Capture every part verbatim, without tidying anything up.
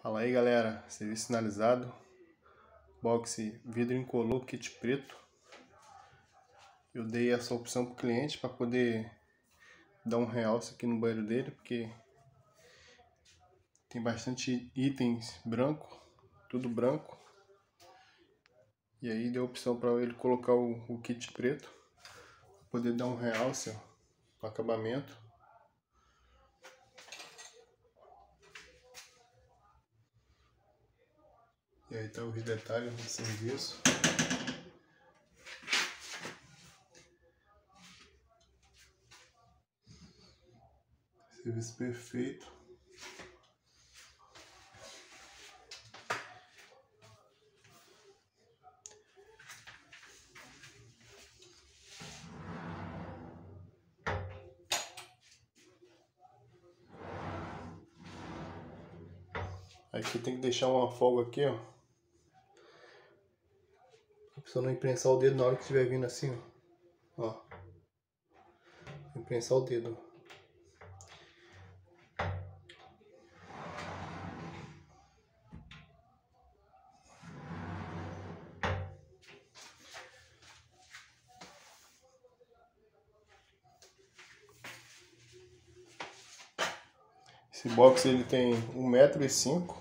Fala aí, galera, serviço finalizado, box vidro incolor, kit preto. Eu dei essa opção pro cliente para poder dar um realce aqui no banheiro dele, porque tem bastante itens branco, tudo branco. E aí deu a opção para ele colocar o, o kit preto, pra poder dar um realce, ó, no acabamento. E aí tá os detalhes do serviço. Serviço perfeito. Aqui tem que deixar uma folga aqui, ó. A pessoa não imprensar o dedo na hora que estiver vindo assim, ó. Ó. Imprensar o dedo. Esse box ele tem um metro e cinco.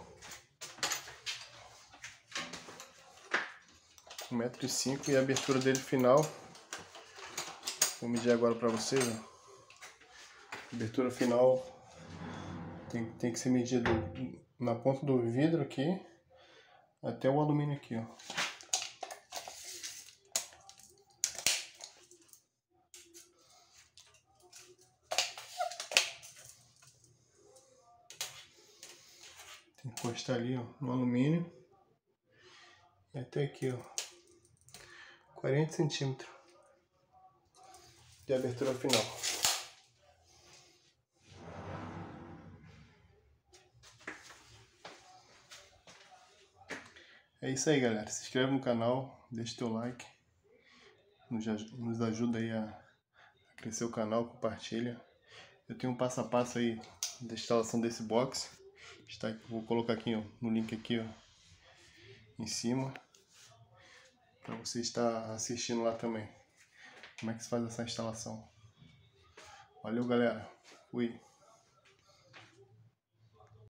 um metro e cinco e a abertura dele final. Vou medir agora para vocês. Ó. A abertura final tem, tem que ser medida na ponta do vidro aqui até o alumínio aqui, ó. Tem que encostar ali, ó, no alumínio. E até aqui, ó, quarenta centímetros de abertura final. É isso aí, galera. Se inscreve no canal, deixa teu like, nos ajuda aí a crescer o canal, compartilha. Eu tenho um passo a passo aí da instalação desse box. Está, vou colocar aqui, ó, no link aqui, ó, em cima, para você estar assistindo lá também como é que se faz essa instalação. Valeu, galera. Fui.